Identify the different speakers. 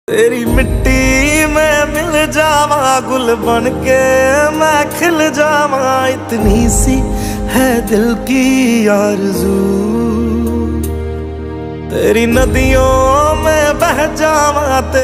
Speaker 1: तेरी मिट्टी में मिल जावा, गुल बन के मैं खिल जावा, इतनी सी है दिल की आरज़ू। तेरी नदियों में बह जावा।